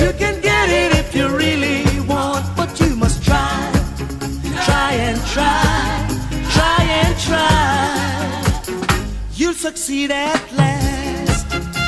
You can get it if you really want, but you must try, try and try, try and try. You'll succeed at last.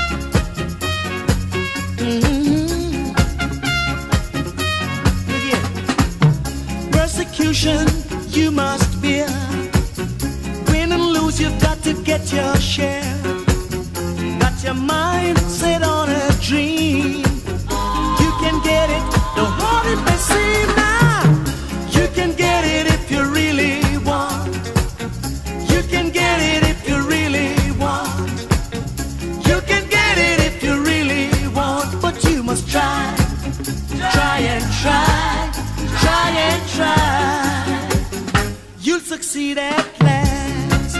Persecution you must bear. Win and lose, you've got to get your share. Got your mind set on a dream. You can get it, no hard it may seem now. You can get it if you really want. You can get it if you really want. You can get it if you really want, but you must try, try and try, try and try. You'll succeed at last.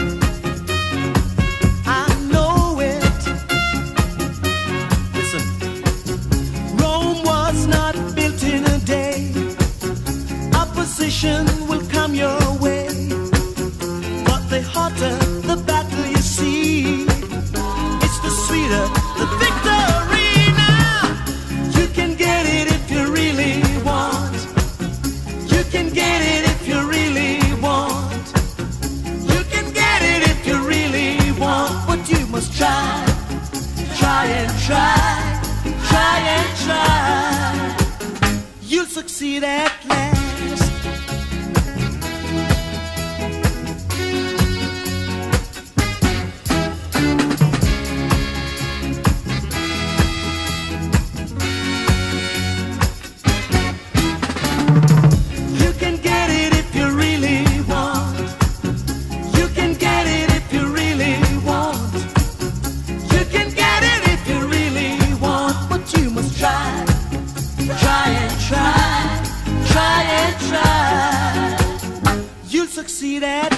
I know it. Listen, Rome was not built in a day. Opposition will come your way, but the hotter the battle you see, it's the sweeter the victory. Now you can get it if you really want. You can get it if you really want. You can get it if you really want, but you must try, try and try, try and try. You'll succeed at last. You can get it if you really want. You can get it if you really want. You can get it if you really want, but you must try, try and try, try and try. You'll succeed at